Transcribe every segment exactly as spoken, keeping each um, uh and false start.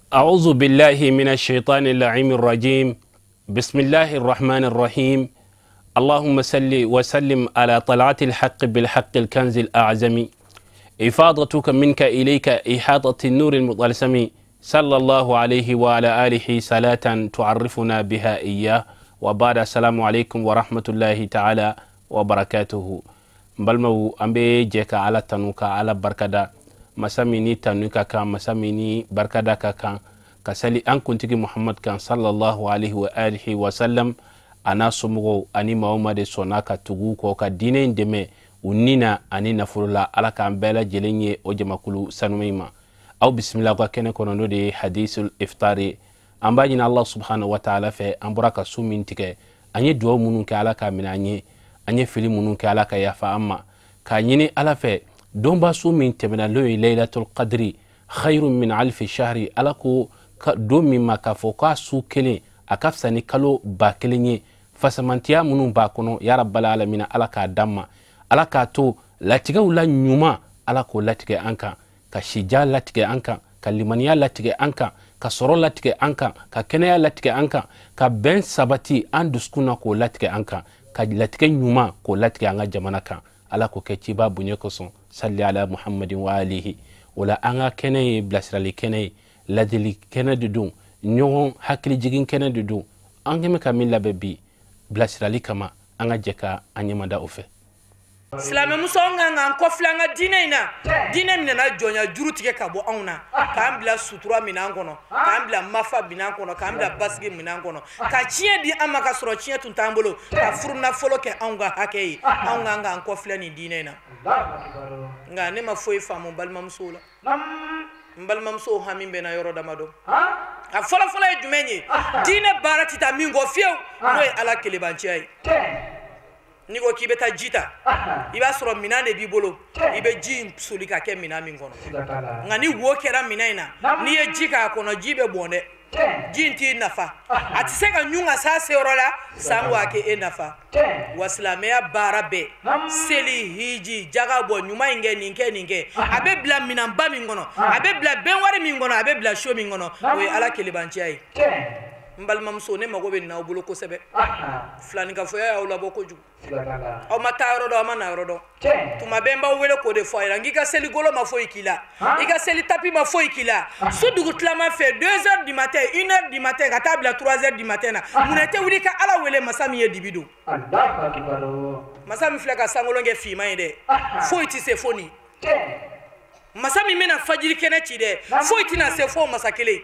أعوذ بالله من الشيطان اللعين الرجيم بسم الله الرحمن الرحيم اللهم صل وسلم على طلعة الحق بالحق الكنز الأعظم إفاضتك منك إليك إحاطة النور المطلسم صلى الله عليه وعلى آله صلاة تعرفنا بها إياه وبعد السلام عليكم ورحمة الله تعالى وبركاته بلمو أمبي جيكا على تنوكا على بركدا masamini tanuka kan masamini barkada ka kan kasali an kuntigi Muhammad kan sallallahu alaihi wa alihi wa sallam ana sumugo ani mauma de sonaka tugu ko ka dine ndeme unina ani nafurula ala kan bela jelenye o jamakulu sanuima aw bismillah ko kene kono no de hadithul iftari ambajina Allah subhanahu wa ta'ala fe amburaka sumin tike anye duwa munun ka ala ka minanye anye fili munun ka ala ka yafa amma ka nyini ala fe don ba su min temena loyi laylatul qadri khairun min alfi shahri alako don min maka fo ka su kelen akafsa ni kalo ba kelen ye fasamantiya munun ba kono ya rabbal alamin alaka damma alaka to latiga wala nyuma alako latige anka ka shija latige anka ka limaniya latige anka ka soro latige anka ka kenaya latige anka ka ben sabati an duskuna ko latige anka ka latige nyuma ko latige anga jamana kan alako ke ciba bunye ko son salli ala muhammadin wa alihi wala anga kene blasrali kene ladili kene dudu nyon hakli jigin kene dudu angeme kamilla bebi blasrali kama anga jeka anyamada ofe Silame muso nga an kofla nga dine ina dine mina na jonya juru tike ka bo auna ka ambla sutura mina kono ka ambla mafa bina kono ka ambla basge mina kono ka chie di amaka soro chie tuntambolo ka furuna folo ke anga hakei anga nga an kofla ni dine ina nga ne ma foi famu balma muso la balma muso hamimbe na yoro damado a fola fola e jumenye dine barati ta mingo fieu no ala kelebanchi ai Nigo ki beta jita iba soro mina de bibolo ibe ji suli ka ke mina min kono ngani wo kera mina ina ni e jika kono jibe bonde jinti nafa ati seka nyunga sa se orola sangwa ke e nafa waslamea barabe seli hiji jaga bo nyuma inge ninke ninke abe bla mina mba min kono abe bla benwari min kono abe bla show min kono we ala kelibanchi ai mbal mamso ne mago be na bulo ko sebe flani ka foya ya ulabo ko jugu o mata rodo amana rodo tuma bemba wele ko de foya ngika seli golo ma foyi kila ika seli tapi ma foyi kila so dugu tlama fait deux heures du matin une heure du matin ka table trois heures du matin na munete wuli ka ala wele masami ye dibido Allah akbar masami flaka sangolonge fi mai de foyi ti se foni masami mena fajiri keneti de foyi ti na se fo masakele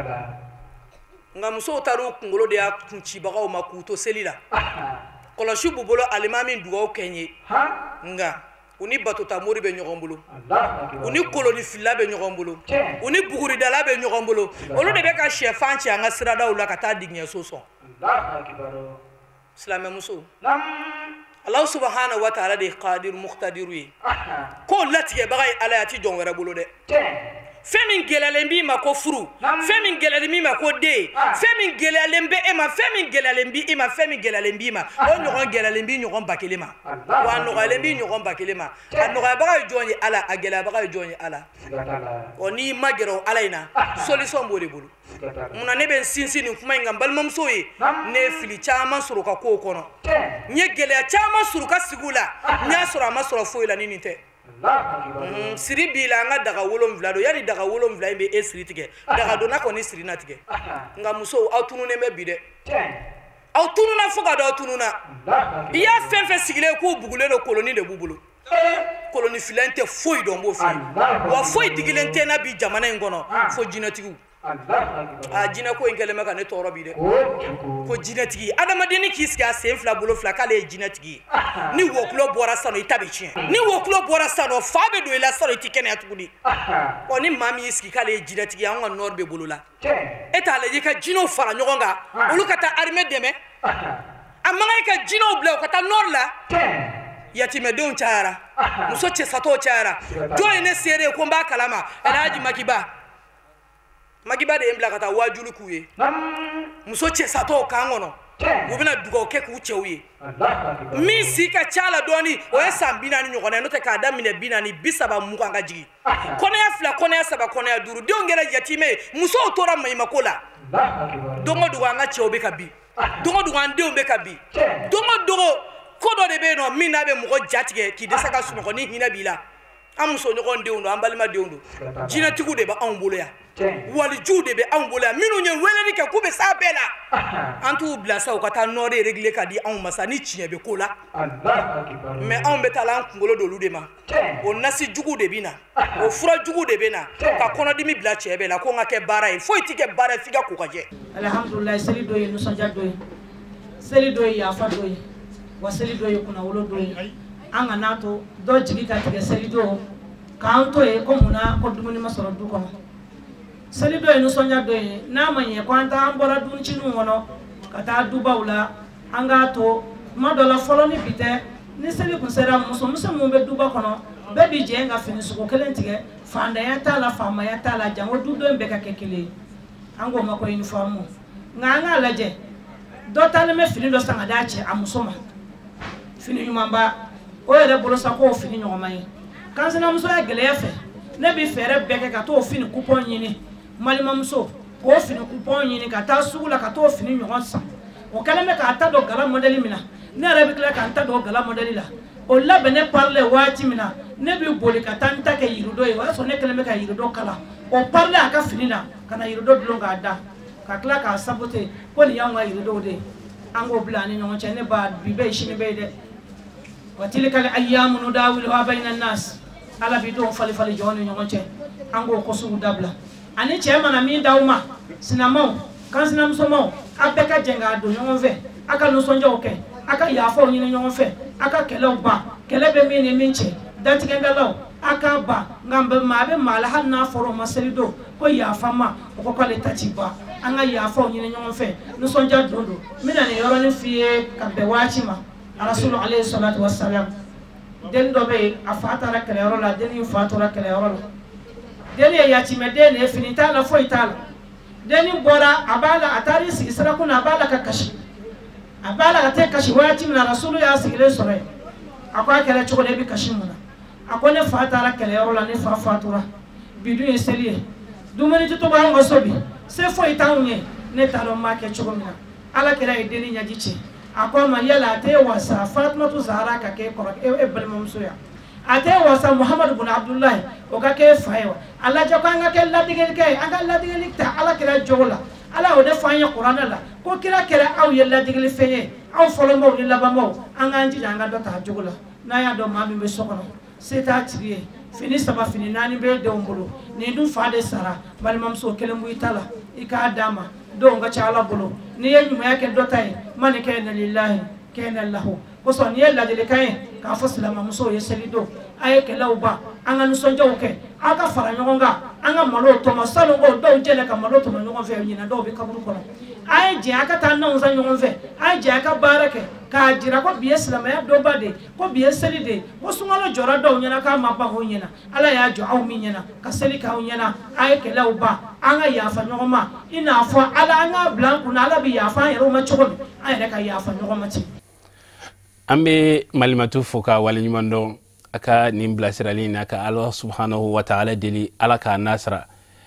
nga muso taru kungolo de ya kunchibagaw makuto selila kola shubu bolo alimami ndugo kenye nga uni batota mori be nyogombulu uni koloni filla be nyogombulu uni buguri dala be nyogombulu olu de be ka chefan ci anga sirada ula kata digne soso Allah akbar salama muso Allah subhanahu wa ta'ala de qadir muqtadiru ko latiye bagay alayati jonwera bulu de Femin gelalembi ma ko furu femin gelalembi ma ko de femin gelalembe e ma femin gelalembi e ma femin gelalembi ma o nyogon gelalembi nyogon bakelema wa nyogalembi nyogon bakelema an nyoga baga joni ala agela baga joni ala oni magero alaina solution bole bulu muna ne ben sinsini kuma ngam balmam soye ne fili chama suruka ko kono nye gelya chama suruka sigula nya sura masura foila ninite Mm, siri bila nga daga wolom vlado yani daga wolom vla be esri tige daga dona ko ni siri na tige nga muso autunu ne me bide autunu na foga do autunu na iya fenfe sigile ko bugule no koloni de bubulu koloni filante foi do mbo fi wa foi digilente na bi jamana ngono fo jinatigu a jina ko ingele maka ne toro bi de ko jinatigi adamadeni kiski a sen fla bolo fla kale jinatigi ni wo klo bora sano itabe chien ni wo klo bora sano fabe do ila sano tikene atugudi o ni mami iski kale jinatigi anga norbe bolo la eta le ka jino fara nyogonga olu kata armée deme amanga ka jino bla kata nor la yatime don chara muso che sato chara joy ne sere ko mba kalama alaji makiba Magiba de embla kata wajulu kuye muso che sato kangono u bɛna dugawu kɛ k'u cɛw ye min si ka ca la dɔɔni o ye san bi naani ɲɔgɔn ye n'o tɛ k'a daminɛ bi naani bi saba mugan ka jigin kɔnɔya fila kɔnɔya saba kɔnɔya duuru denw kɛra yatimɛ ye musow tora maɲumako la don o dogo an ka cɛw bɛ ka bin don o dogo an denw bɛ ka bin don o dogo ko dɔ de bɛ yen nɔ min n'a bɛ mɔgɔ jatigɛ k'i dɛsɛ ka sunɔgɔ ni hinɛ b'i la an muso ɲɔgɔn denw don an balimadenw don jinɛtigiw de bɛ anw bolo yan walijuw de bɛ anw bolo yan minnu ye weleli kɛ k'u bɛ s'a bɛɛ la an t'u bila sa u ka taa nɔ de régler ka di anw ma sa ni tiɲɛ bɛ ko la mais anw bɛ taa la an kunkolo d'olu de ma o nasi jugu de bɛ na o fura jugu de bɛ na ka kɔnɔdimi bila cɛ bɛɛ la ko n ka kɛ baara ye foyi tɛ kɛ baara ye f'i ka ko ka jɛ. Alhamdulilayi seli dɔ ye nisɔndiya dɔ ye seli dɔ ye yafa dɔ ye wa seli dɔ ye kunnawolo dɔ ye an ka n'a to dɔ jigi ka tigɛ seli dɔ k'an to ye ko munna ko dumuni ma sɔrɔ du kɔnɔ seli dɔ ye nisɔndiya dɔ ye n'a ma ɲɛ ko an t'an bɔra duniciniw kɔnɔ ka taa dubaw la an k'a to tuma dɔ la fɔlɔ ni bi tɛ ni seli kun sera musomisɛn minnu bɛ duba kɔnɔ bɛɛ bi jɛ ka fini sugu kelen tigɛ fandanya t'a la faamaya t'a la jango dudenw bɛɛ ka kɛ kelen ye an k'o ma ko uniforme nka an k'a lajɛ dɔ taalen bɛ fini dɔ san ka d'a cɛ a muso ma fini ɲumanba o yɛrɛ bolo sa k'o fini ɲɔgɔnma ye kansinamusoya gɛlɛya fɛ ne bi fɛɛrɛ bɛɛ kɛ ka t'o fini coupon ɲini malimamuso k'o fini coupon ɲini ka taa sugu la ka t'o fini ɲɔgɔn san o kɛlen bɛ k'a ta don gala modèle min na ne yɛrɛ bɛ tila k'an ta don gala modèle la o labɛn ne parle waati min na ne bi boli ka taa n ta kɛ yirido ye o y'a sɔrɔ ne kɛlen bɛ ka yirido kala o parle a ka fini na ka na yirido dulon k'a da ka tila k'a saboter ko nin y'anw ka yiridow de ye an k'o bila ani ɲɔgɔn cɛ ne ba bi bɛ ye sini bɛ ye dɛ wa tilka al-ayyamu nudawiluha bayna an-nas ala bi denw fali fali jɔn ni ɲɔgɔn cɛ an k'o ko sugu dabila ani cɛ mana min d'aw ma sinamaw kansinamusomaw a bɛɛ ka jɛn k'a don ɲɔgɔn fɛ a ka nisɔndiyaw kɛ a ka yafaw ɲini ɲɔgɔn fɛ a ka kɛlɛw ban kɛlɛ bɛ min ni min cɛ datigɛndalaw a k'a ban nka maa bɛ maa la hali n'a fɔra o ma seli don ko yafa ma o ko k'ale ta ci ban an ka yafaw ɲini ɲɔgɔn fɛ nisɔndiya don don n bɛna nin yɔrɔnin f'i ye ka bɛn waati ma rasulu alayhi salatu wa salam den dɔ bɛ yen a fa taara kɛlɛyɔrɔ la den in fa tora kɛlɛyɔrɔ la den ye yatimɛ den de ye fini t'a la foyi t'a la den in bɔra a b'a la a taara i sigi sira kunna a b'a la ka kasi a b'a la ka taa kasi waati min na rasulu y'a sigilen sɔrɔ yen a ko a kɛra cogo di e bɛ kasi mun na a ko ne fa taara kɛlɛyɔrɔ la ne fa fatura bi dun ye seli ye dumuni tɛ to k'anw ka so bi se foyi t'anw ye ne t'a dɔn n b'a kɛ cogo min na ala kɛra ye den ɲɛji cɛ a ko a ma yala a tɛ wasa Fatumatu Zahara ka kɛ kɔrɔkɛ e balimamuso ya a tɛ wasa Muhamadu bun Abdulayi o ka kɛ fa ye wa a lajɛ ko an ka kɛ ladigelikɛ ye an ka ladigeli ta ala kɛra jogo la ala y'o de fɔ an ye kuranɛ la ko kira kɛra aw ye ladigeli fɛn ye aw fɔlɔmaw ni labanmaw an k'an jija an ka dɔ ta jogo la n'a y'a dɔn maa min bɛ so kɔnɔ se t'a tigi ye fini saba fini naani bɛ denw bolo nin dun fa de sara balimamuso kelen b'i ta la i k'a d'a ma denw ka ca ala bolo n'i ye ɲumanya kɛ dɔ ta ye ma nin kɛ na lillahi kɛ na lahu kosɔn n'i ye ladilikan ye k'a fɔ silamɛmusow ye seli don a ye kɛlɛw ban an ka nisɔndiyaw kɛ aw ka fara ɲɔgɔn kan an ka malo tɔmɔ sanu ko dɔw jɛlɛ ka malo tɔmɔ ɲɔgɔn fɛ ɲina dɔw bɛ kaburu kɔnɔ a ye jɛ a ka taa nanw san ɲɔgɔn fɛ a ye jɛ a ka baara kɛ k'a jira ko bi ye silamɛya dɔnba de ye ko bi ye seli de ye ko sunkalo jɔra dɔw ɲɛna k'a ma ban o ɲɛna ala y'a jɔ aw min ɲɛna ka seli k'aw ɲɛna a ye kɛlɛw ban an ka yafa ɲɔgɔn ma i n'a fɔ ala an k'a bila an kunna ala bɛ yafa an yɛrɛw ma cogo min an yɛrɛ ka yafa ɲɔgɔn ma ten. an bɛ malimatu fo ka waleɲuman dɔn a ka nin bilasirali na ka ala subhanahu wa ta'ala deli ala k'a nasara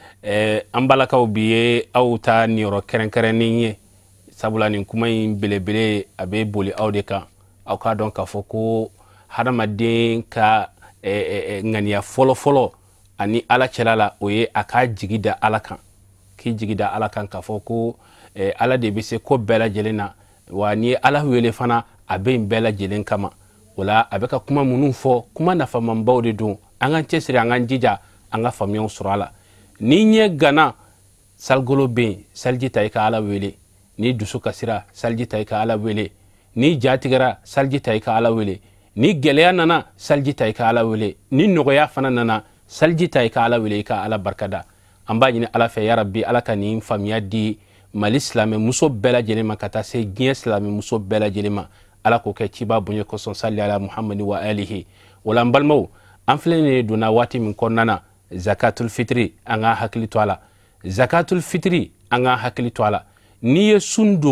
an balakaw bi ye aw ta niyɔrɔ kɛrɛnkɛrɛnnen ye sabula nin kuma in belebele a bɛ boli aw de kan aw k'a dɔn k'a fɔ ko hadamaden ka ŋaniya fɔlɔ-fɔlɔ ani ala cɛla la o ye a ka jigi da ala kan k'i jigi da ala kan k'a fɔ ko ala de bɛ se ko bɛɛ lajɛlen na wa ni ye ala wele fana a bɛ nin bɛɛ lajɛlen kama o la a bɛ ka kuma minnu fɔ kuma nafamanbaw de don an k'an cɛsiri an k'an jija an ka faamuyaw sɔrɔ a la ni ɲɛ gana saligolo bɛ yen saliji ta i ka ala wele ni dusu kasira saliji ta i ka ala wele ni jatigɛra saliji ta i ka ala wele ni gɛlɛya nana saliji ta i ka ala wele ni nɔgɔya fana nana saliji ta i ka ala wele i ka ala barikada an b'a ɲini ala fɛ ya rabbi ala ka nin faamuya di mali silamɛ muso bɛɛ lajɛlen ma ka taa se diɲɛ silamɛ muso bɛɛ lajɛlen ma ala k'o kɛ ciba bonya kosɔn salli ala muhammadi wa alihi o la n balimaw an filɛ nin donna waati min kɔnɔna na zakatul fitri an ka hakili to a la zakatul fitri an ka hakili to a la n'i ye sun don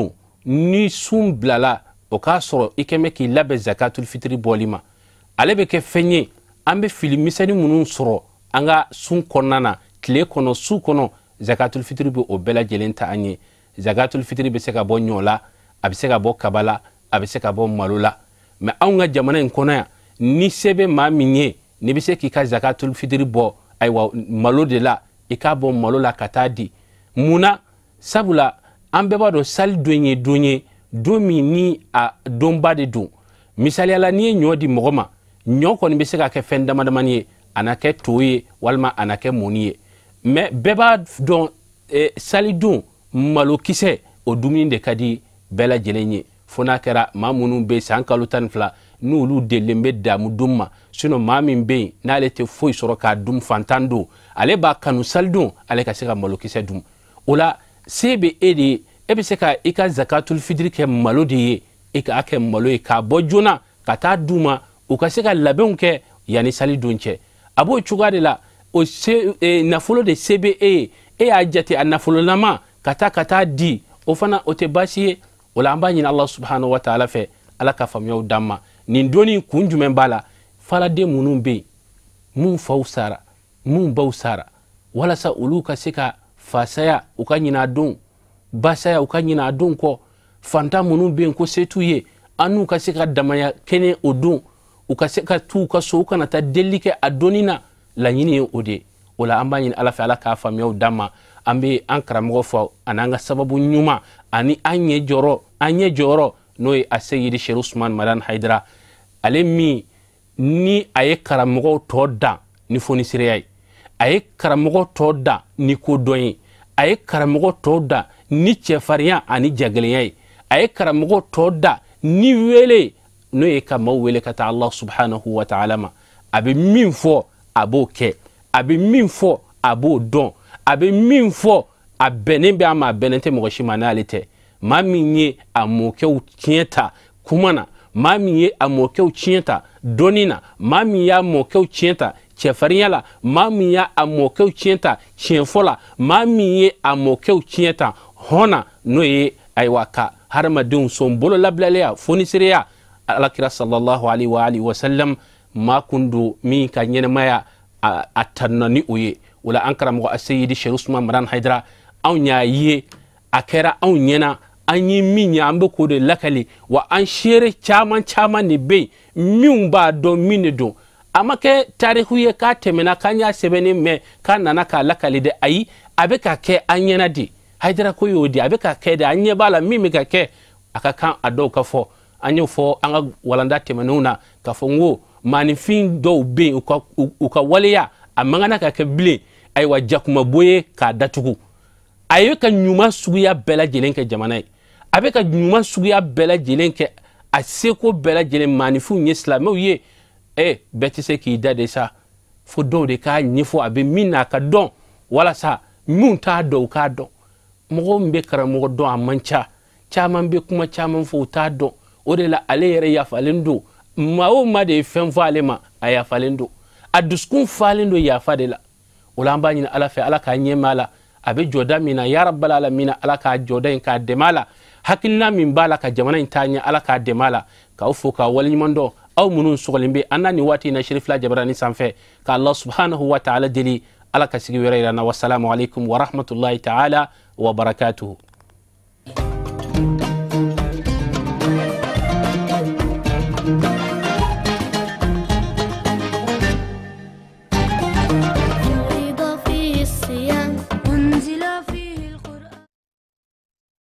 ni sun bilala o k'a sɔrɔ i kɛmɛ k'i labɛn zakatul fitiri bɔli ma ale bɛ kɛ fɛn ye an bɛ fili misɛnnin minnu sɔrɔ an ka sun kɔnɔna na tile kɔnɔ su kɔnɔ zakatul fitiri bɛ o bɛɛ lajɛlen ta an ye zakatul fitiri bɛ se ka bɔ ɲɔ la a bɛ se ka bɔ kaba la a bɛ se ka bɔ malo la mɛ anw ka jamana in kɔnɔ yan ni se bɛ maa min ye n'i bɛ se k'i ka zakatul fitiri bɔ ayiwa malo de la i k'a bɔ malo la ka taa di munna sabula an bɛɛ b'a dɔn sali don ye don ye don min ni a donba de don misaliyala n'i ye ɲɔ di mɔgɔ ma ɲɔ kɔni bɛ se ka kɛ fɛn damadamani ye a na kɛ to ye walima a na kɛ mɔni ye mɛ bɛɛ b'a dɔn eh, sali don malokisɛ o dumuni de ka di bɛɛ lajɛlen ye fo n'a kɛra maa minnu bɛ san kalo tan ni fila n'olu delilen bɛ daamu dun ma sinon maa min bɛ yen n'ale tɛ foyi sɔrɔ k'a dun fantan don ale b'a kanu sali don ale ka se ka malokisɛ dun o la se bɛ e de ye e bɛ se ka i ka zakatul fitiri kɛ malo de ye e k'a kɛ malo ye k'a bɔ joona ka taa d'u ma u ka se ka labɛnw kɛ yanni sali don cɛ a b'o cogoya de la o se e, nafolo de se bɛ e ye e y'a jate a nafololama ka taa ka taa di o fana o tɛ baasi ye o la an b'a ɲini ala subhanahu wa ta'ala fɛ ala ka faamuyaw d'an ma nin donni kun jumɛn b'a la faladen minnu bɛ yen mun faw sara mun baw sara walasa olu ka se ka fasaya u ka ɲin'a don basaya u ka ɲin'a a don kɔ fantan minnu bɛ yen ko se t'u ye an n'u ka se ka damaya kɛnɛ o don u ka se ka t'u ka so u kana taa delili kɛ a donni na laɲini ye o de o la an b'a ɲini ala fɛ ala k'a faamuyaw d'an ma an bɛ an karamɔgɔ fɔ ani an ka sababu ɲuman ani an ɲɛ jɔyɔrɔ an ɲɛ jɔyɔrɔ n'o ye a seyidi sheikh usman madan haidara ale min ni a ye karamɔgɔw tɔ dan ni fonisereya ye a ye karamɔgɔ tɔ dan ni kodɔn ye a ye karamɔgɔ tɔ dan ni cɛfarinya ani jagɛlɛnya ye a ye karamɔgɔ tɔ dan ni wele n'o ye ka maaw wele ka taa allah subhanahu wa ta'ala ma a bɛ min fɔ a b'o kɛ a bɛ min fɔ a b'o dɔn a bɛ min fɔ a bɛnnen bɛ a ma a bɛnnen tɛ mɔgɔ si ma n'ale tɛ maa min ye a mɔkɛw tiɲɛ ta kuma na maa min ye a mɔkɛw tiɲɛ ta dɔnni na maa min y'a mɔkɛw tiɲɛ ta cɛfarinya la maa min y'a a mɔkɛw tiɲɛ ta tiɲɛfɔ la maa min ye a mɔkɛw tiɲɛ ta hɔn na n'o ye ayiwa ka hadamadenw sɔn bolo labilaleya fonisereya alakira sallallahu alaihi wa alihi wa sallam maa kun don min ka ɲɛnɛmaya a, a tanna ni o ye o la an karamɔgɔ aseyidi sheikh usman madan haidara anw y'a ye a kɛra anw ɲɛna an ye min ye an bɛ k'o de lakali wa an seere caman caman de bɛ yen minnu b'a dɔn min de don a ma kɛ tariku ye k'a tɛmɛna k'an y'a sɛbɛnni mɛn k'a nana k'a lakali de ayi a bɛ ka kɛ an ɲɛna de haidara ko y'o de a bɛ ka kɛ de an ɲɛ b'a la min bɛ ka kɛ a ka kan a dɔw ka fɔ an y'o fɔ an ka walanda tɛmɛnenw na k'a fɔ n ko maanifin dɔw bɛ yen u ka u ka waleya a man kan ka kɛ bilen ayiwa jakumabo ye k'a datugu a ye ka ɲuman suguya bɛɛ lajɛlen kɛ jamana ye a bɛ ka ɲuman suguya bɛɛ lajɛlen kɛ a seko bɛɛ lajɛlen maanifinw ye silamɛw ye ɛ bɛɛ tɛ se k'i da de sa fo dɔw de k'a ɲɛfɔ a bɛ min na a ka dɔn walasa minnu t'a dɔn u k'a dɔn mɔgɔw min bɛ karamɔgɔ dɔn a man ca caman bɛ kuma caman fɔ u t'a dɔn o de la ale yɛrɛ yafalen don maa o maa de ye fɛn fɔ ale ma a yafalen don a dusukun falen don yafa de la o la an b'a ɲini ala fɛ ala k'a ɲɛma a la a bɛ jɔda min na ya rabbal alamina ala k'a jɔda in k'a dɛmɛ a la hakilina min b'a la ka jamana in taa ɲɛ ala k'a dɛmɛ a la k'aw fo k'aw waleɲuman dɔn aw minnu sɔgɔlen bɛ an na nin waati in na sirifila jabarani sanfɛ ka allah subhanahu wa ta'ala deli ala ka sigi wɛrɛ yira na wasalamu alaikum wa rahmatullahi ta'ala wa barakatuhu